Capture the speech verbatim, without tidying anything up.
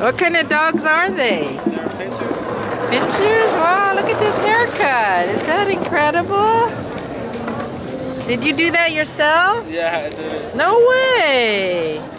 What kind of dogs are they? They're pinchers. Pinchers? Wow, look at this haircut. Is that incredible? Did you do that yourself? Yeah, I did it. No way!